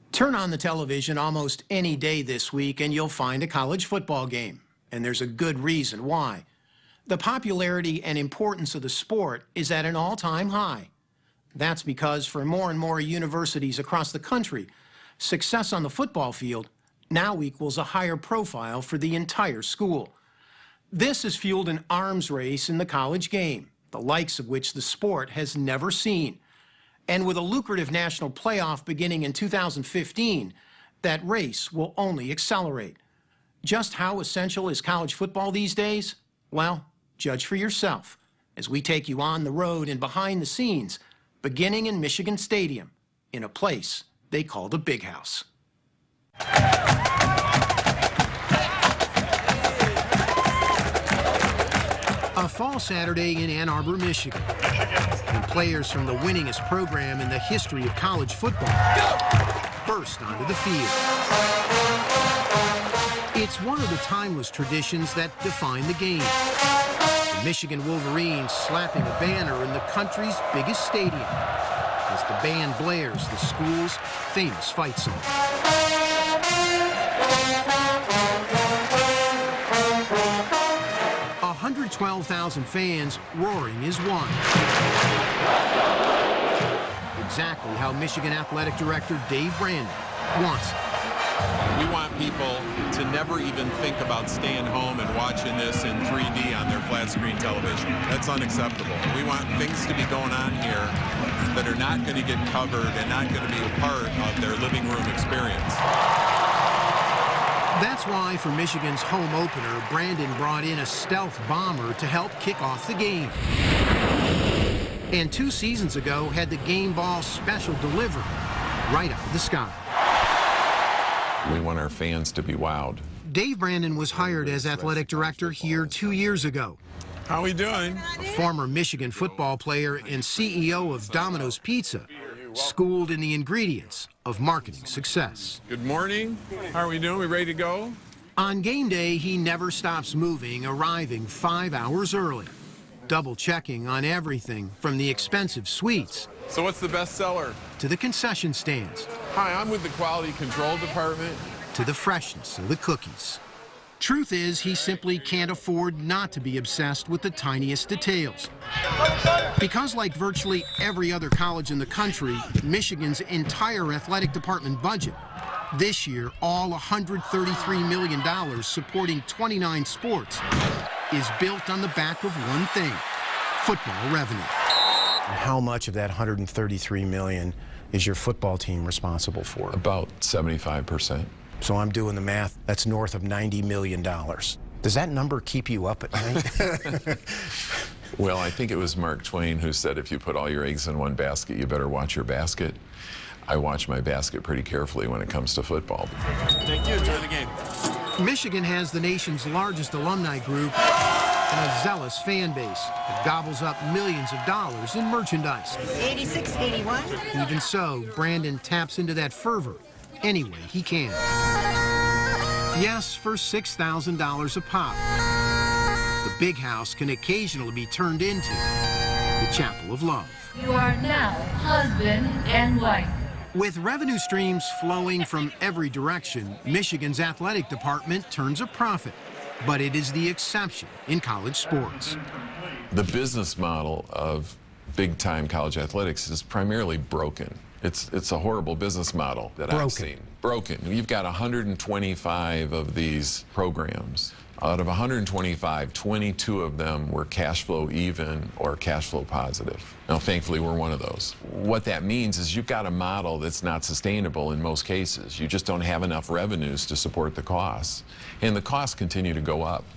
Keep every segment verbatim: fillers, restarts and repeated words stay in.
Turn on the television almost any day this week and you'll find a college football game. And there's a good reason why. The popularity and importance of the sport is at an all-time high. That's because for more and more universities across the country, success on the football field now equals a higher profile for the entire school. This has fueled an arms race in the college game, the likes of which the sport has never seen. And with a lucrative national playoff beginning in two thousand fifteen, that race will only accelerate. Just how essential is college football these days? Well, judge for yourself as we take you on the road and behind the scenes, beginning in Michigan Stadium, in a place they call the Big House. A fall Saturday in Ann Arbor, Michigan. And players from the winningest program in the history of college football burst onto the field. It's one of the timeless traditions that define the game. The Michigan Wolverines slapping a banner in the country's biggest stadium as the band blares the school's famous fight song. one hundred twelve thousand fans roaring is one. Exactly how Michigan Athletic Director Dave Brandon wants it. We want people to never even think about staying home and watching this in three D on their flat screen television. That's unacceptable. We want things to be going on here that are not going to get covered and not going to be a part of their living room experience. That's why for Michigan's home opener, Brandon brought in a stealth bomber to help kick off the game. And two seasons ago had the game ball special delivered right out of the sky. We want our fans to be wowed. Dave Brandon was hired as athletic director here two years ago. How we doing? A former Michigan football player and C E O of Domino's Pizza, schooled in the ingredients of marketing success. Good morning. How are we doing? We ready to go? On game day, he never stops moving, arriving five hours early, double checking on everything from the expensive sweets. So what's the best seller? To the concession stands. Hi, I'm with the quality control department. To the freshness of the cookies. Truth is, he simply can't afford not to be obsessed with the tiniest details. Because like virtually every other college in the country, Michigan's entire athletic department budget, this year all one hundred thirty-three million dollars supporting twenty-nine sports, is built on the back of one thing, football revenue. And how much of that one hundred thirty-three million dollars is your football team responsible for? About seventy-five percent. So I'm doing the math, that's north of ninety million dollars. Does that number keep you up at night? Well, I think it was Mark Twain who said if you put all your eggs in one basket, you better watch your basket. I watch my basket pretty carefully when it comes to football. Thank you. Enjoy the game. Michigan has the nation's largest alumni group and a zealous fan base that gobbles up millions of dollars in merchandise. eighty-six, eighty-one. Even so, Brandon taps into that fervor any way he can. Yes, for six thousand dollars a pop. The Big House can occasionally be turned into the Chapel of Love. You are now husband and wife. With revenue streams flowing from every direction, Michigan's athletic department turns a profit. But it is the exception in college sports. The business model of big-time college athletics is primarily broken. It's, it's a horrible business model that Broken. I've seen. Broken. You've got one hundred twenty-five of these programs. Out of one hundred twenty-five, twenty-two of them were cash flow even or cash flow positive. Now, thankfully, we're one of those. What that means is you've got a model that's not sustainable in most cases. You just don't have enough revenues to support the costs. And the costs continue to go up.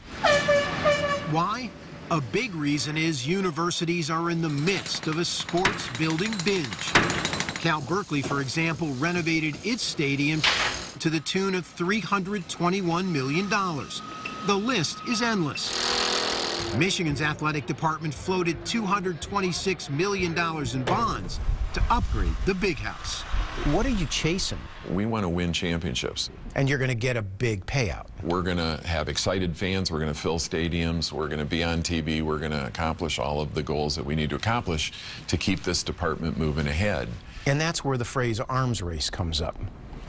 Why? A big reason is universities are in the midst of a sports building binge. Cal Berkeley, for example, renovated its stadium to the tune of three hundred twenty-one million dollars. The list is endless. Michigan's athletic department floated two hundred twenty-six million dollars in bonds to upgrade the Big House. What are you chasing? We want to win championships. And you're going to get a big payout. We're going to have excited fans. We're going to fill stadiums. We're going to be on T V. We're going to accomplish all of the goals that we need to accomplish to keep this department moving ahead. And that's where the phrase arms race comes up.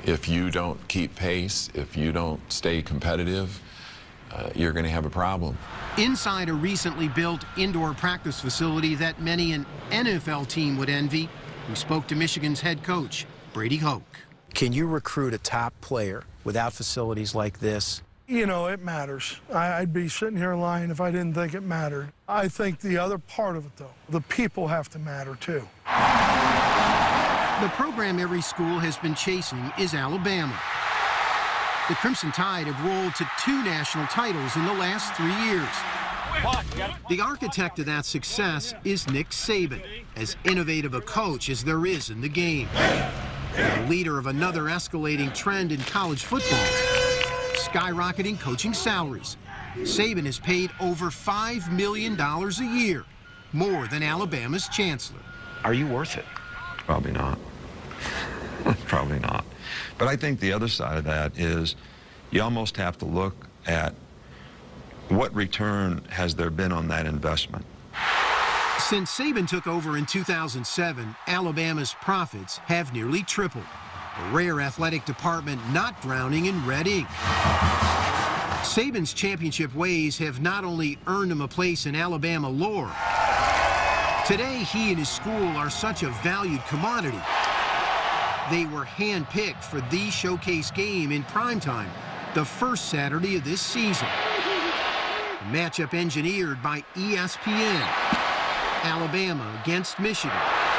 If you don't keep pace, if you don't stay competitive, uh, you're going to have a problem. Inside a recently built indoor practice facility that many an N F L team would envy, we spoke to Michigan's head coach, Brady Hoke. Can you recruit a top player without facilities like this? You know, it matters. I, I'd be sitting here lying if I didn't think it mattered. I think the other part of it, though, the people have to matter, too. The program every school has been chasing is Alabama. The Crimson Tide have rolled to two national titles in the last three years. The architect of that success is Nick Saban, as innovative a coach as there is in the game. The leader of another escalating trend in college football, skyrocketing coaching salaries. Saban is paid over five million dollars a year, more than Alabama's chancellor. Are you worth it? Probably not. Probably not. But I think the other side of that is you almost have to look at what return has there been on that investment. Since Saban took over in two thousand seven, Alabama's profits have nearly tripled. A rare athletic department not drowning in red ink. Saban's championship ways have not only earned him a place in Alabama lore. Today, he and his school are such a valued commodity. They were handpicked for the showcase game in primetime, the first Saturday of this season. A matchup engineered by E S P N. Alabama against Michigan.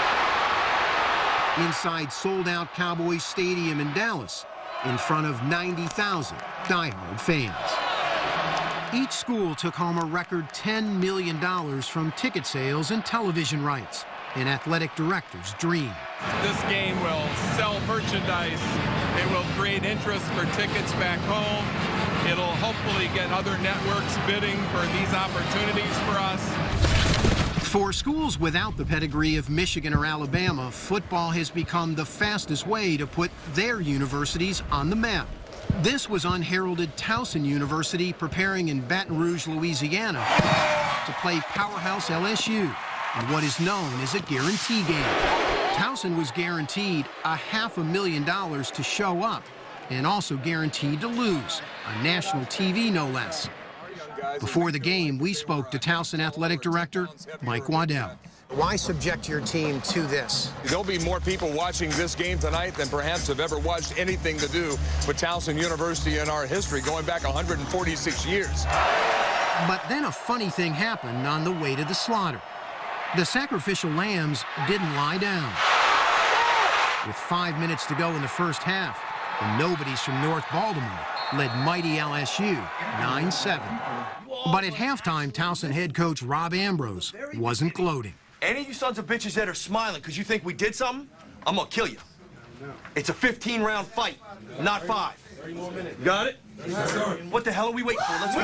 Inside sold-out Cowboys Stadium in Dallas, in front of ninety thousand diehard fans. Each school took home a record ten million dollars from ticket sales and television rights, an athletic director's dream. This game will sell merchandise. It will create interest for tickets back home. It'll hopefully get other networks bidding for these opportunities for us. For schools without the pedigree of Michigan or Alabama, football has become the fastest way to put their universities on the map. This was unheralded Towson University preparing in Baton Rouge, Louisiana to play powerhouse L S U in what is known as a guarantee game. Towson was guaranteed a half a million dollars to show up and also guaranteed to lose, on national T V no less. Before the game, we spoke to Towson Athletic Director Mike Waddell. Why subject your team to this? There'll be more people watching this game tonight than perhaps have ever watched anything to do with Towson University in our history, going back one hundred forty-six years. But then a funny thing happened on the way to the slaughter. The sacrificial lambs didn't lie down. With five minutes to go in the first half, the nobodies from North Baltimore led mighty L S U nine seven. But at halftime, Towson head coach Rob Ambrose wasn't gloating. Any of you sons of bitches that are smiling because you think we did something, I'm gonna kill you. It's a fifteen round fight, not five. Got it? What the hell are we waiting for? Let's go.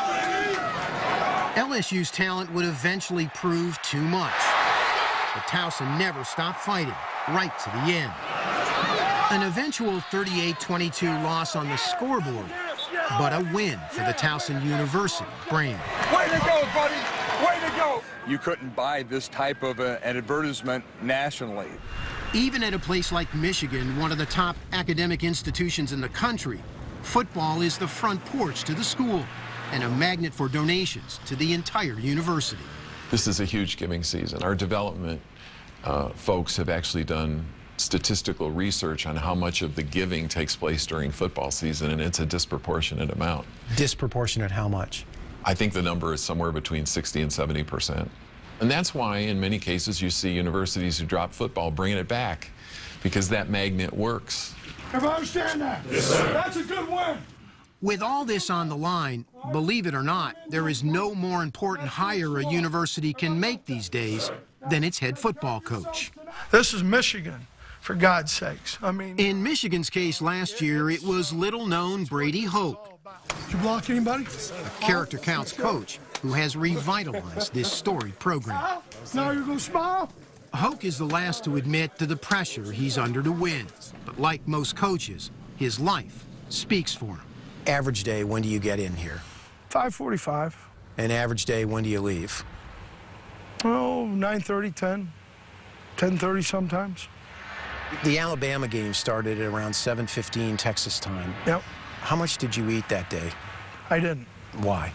L S U's talent would eventually prove too much. But Towson never stopped fighting, right to the end. An eventual thirty-eight twenty-two loss on the scoreboard, but a win for the Towson University brand. Way to go, buddy! Way to go! You couldn't buy this type of a, an advertisement nationally. Even at a place like Michigan, one of the top academic institutions in the country, football is the front porch to the school and a magnet for donations to the entire university. This is a huge giving season. Our development uh, folks have actually done statistical research on how much of the giving takes place during football season, and it's a disproportionate amount. Disproportionate how much? I think the number is somewhere between sixty and seventy percent. And that's why in many cases you see universities who drop football bringing it back, because that magnet works. If I understand that, yes, sir. That's a good win. With all this on the line, believe it or not, there is no more important hire a university can make these days than its head football coach. This is Michigan, for God's sakes. I mean... In Michigan's case last year, it was little-known Brady Hoke. Did you block anybody? A character counts coach who has revitalized this storied program. Now you're going to smile? Hoke is the last to admit to the pressure he's under to win. But like most coaches, his life speaks for him. Average day, when do you get in here? five forty-five. An average day, when do you leave? Oh, nine thirty, ten. ten thirty sometimes. The Alabama game started at around seven fifteen Texas time. Yep. How much did you eat that day? I didn't. Why?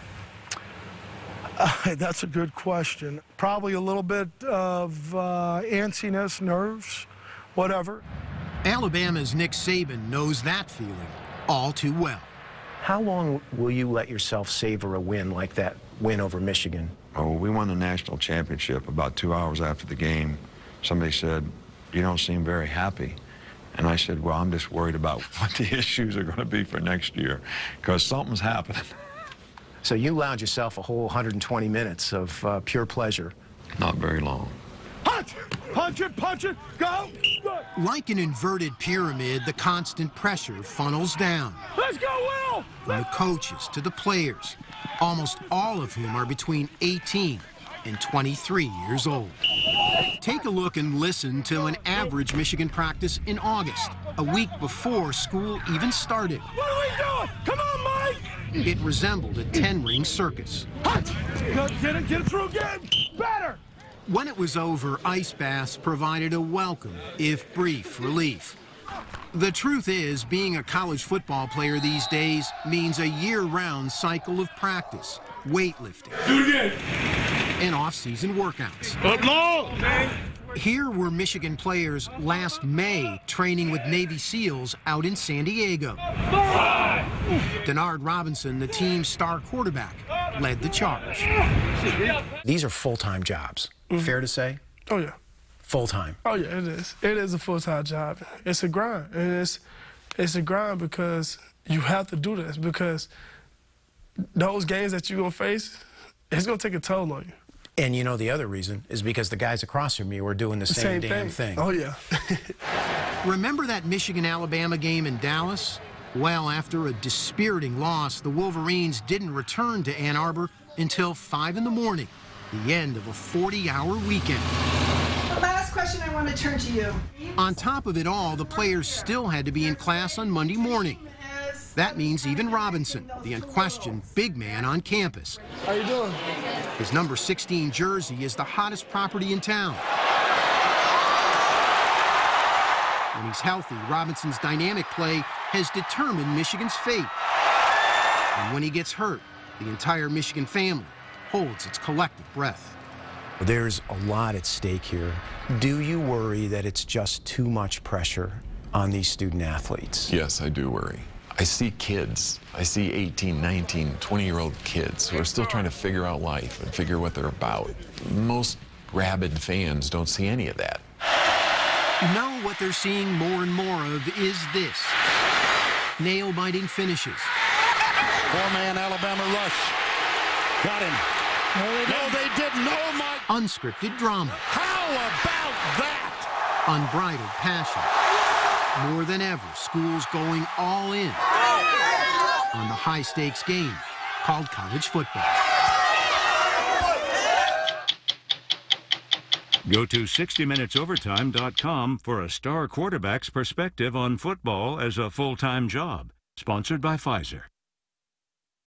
Uh, that's a good question. Probably a little bit of uh, antsiness, nerves, whatever. Alabama's Nick Saban knows that feeling all too well. How long will you let yourself savor a win like that win over Michigan? Oh, we won the national championship. About two hours after the game, somebody said, "You don't seem very happy." And I said, "Well, I'm just worried about what the issues are going to be for next year, because something's happening." So you allowed yourself a whole one hundred twenty minutes of uh, pure pleasure. Not very long. Punch! Punch it, punch it, go! Go. Like an inverted pyramid, the constant pressure funnels down. Let's go, Will! From the coaches to the players, almost all of whom are between eighteen and twenty-three years old. Take a look and listen to an average Michigan practice in August, a week before school even started. What are we doing? Come on, Mike! It resembled a ten-ring circus. Punch! Get it, get it through again! Better! When it was over, ice baths provided a welcome, if brief, relief. The truth is, being a college football player these days means a year-round cycle of practice, weightlifting, Do it again! and off-season workouts. Up low! Here were Michigan players last May training with Navy SEALs out in San Diego. Denard Robinson, the team's star quarterback, led the charge. These are full-time jobs. Mm-hmm. Fair to say? Oh, yeah. Full-time. Oh, yeah, it is. It is a full-time job. It's a grind. And it's, it's a grind because you have to do this, because those games that you're going to face, it's going to take a toll on you. And you know the other reason is because the guys across from you are doing the same, Same damn thing. thing. Oh, yeah. Remember that Michigan-Alabama game in Dallas? Well, after a dispiriting loss, the Wolverines didn't return to Ann Arbor until five in the morning, the end of a forty-hour weekend. The last question, I want to turn to you. On top of it all, the players still had to be in class on Monday morning. That means even Robinson, the unquestioned big man on campus. How you doing? His number sixteen jersey is the hottest property in town. When he's healthy, Robinson's dynamic play has determined Michigan's fate. And when he gets hurt, the entire Michigan family holds its collective breath. There's a lot at stake here. Do you worry that it's just too much pressure on these student athletes? Yes, I do worry. I see kids, I see eighteen, nineteen, twenty-year-old kids who are still trying to figure out life and figure what they're about. Most rabid fans don't see any of that. No, what they're seeing more and more of is this. Nail-biting finishes. Four-man Alabama rush. Got him. No, they didn't. No, Mike. Unscripted drama. How about that? Unbridled passion. More than ever, schools going all in on the high-stakes game called college football. Go to sixty minutes overtime dot com for a star quarterback's perspective on football as a full-time job. Sponsored by Pfizer.